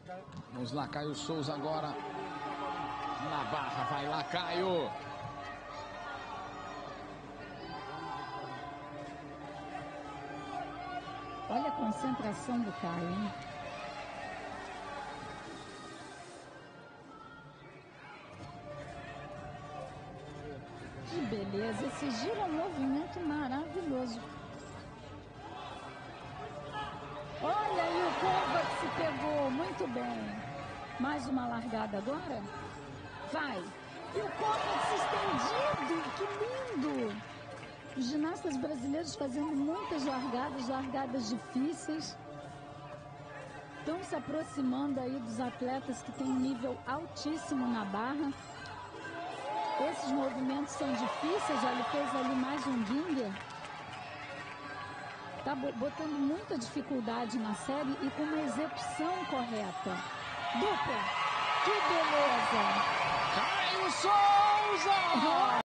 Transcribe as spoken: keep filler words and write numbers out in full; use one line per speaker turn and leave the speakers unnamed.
Vamos lá, Caio Souza agora na barra, vai lá, Caio.
Olha a concentração do Caio, hein? Que beleza, esse giro é um movimento maravilhoso. Olha aí o Kovacs se pegou, muito bem. Mais uma largada agora? Vai. E o Kovacs estendido, que lindo. Os ginastas brasileiros fazendo muitas largadas, largadas difíceis. Estão se aproximando aí dos atletas que têm um nível altíssimo na barra. Esses movimentos são difíceis, olha, ele fez ali mais um Gienger. Está botando muita dificuldade na série e com uma execução correta. Dupla, que beleza!
Caio Souza!